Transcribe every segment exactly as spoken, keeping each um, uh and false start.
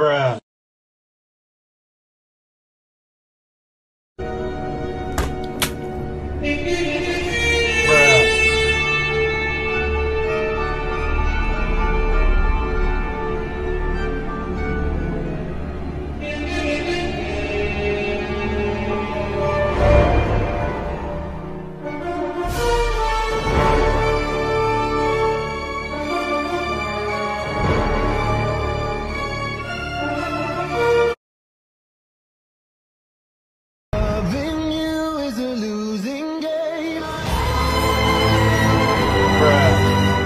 Bruh. Bruh. Loving you is a losing game. Bruh.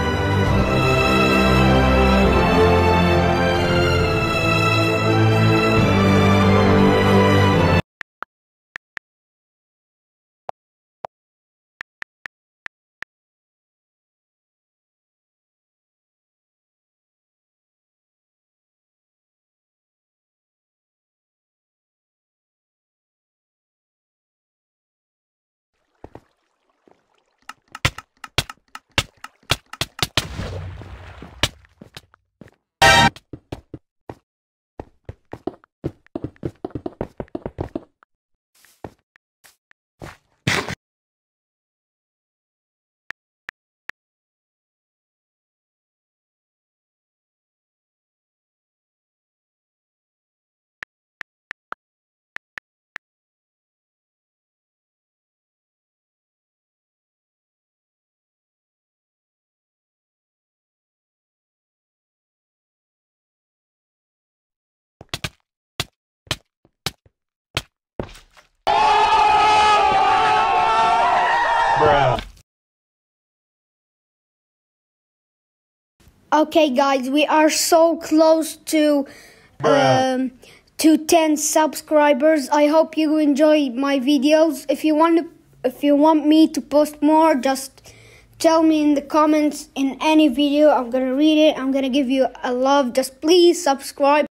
Bruh. Okay, guys, we are so close to um, to ten subscribers. I hope you enjoy my videos. If you want to, if you want me to post more, just tell me in the comments in any video. I'm gonna read it. I'm gonna give you a love. Just please subscribe.